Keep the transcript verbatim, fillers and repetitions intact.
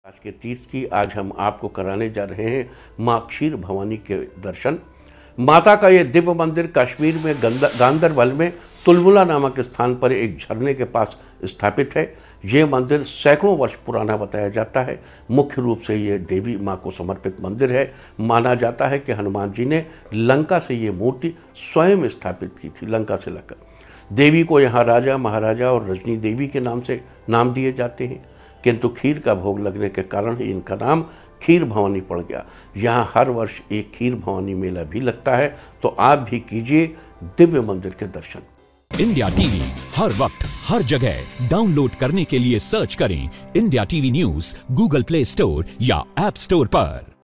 आज के तीर्थ की आज हम आपको कराने जा रहे हैं माँ क्षीर भवानी के दर्शन। माता का ये दिव्य मंदिर कश्मीर में गांदरबल में तुलमुला नामक स्थान पर एक झरने के पास स्थापित है। ये मंदिर सैकड़ों वर्ष पुराना बताया जाता है। मुख्य रूप से ये देवी माँ को समर्पित मंदिर है। माना जाता है कि हनुमान जी ने लंका से ये मूर्ति स्वयं स्थापित की थी। लंका से लाकर देवी को यहाँ राजा महाराजा और रजनी देवी के नाम से नाम दिए जाते हैं, किंतु खीर का भोग लगने के कारण ही इनका नाम खीर भवानी पड़ गया। यहाँ हर वर्ष एक खीर भवानी मेला भी लगता है, तो आप भी कीजिए दिव्य मंदिर के दर्शन। इंडिया टीवी हर वक्त हर जगह डाउनलोड करने के लिए सर्च करें India TV news Google Play Store या ऐप स्टोर पर।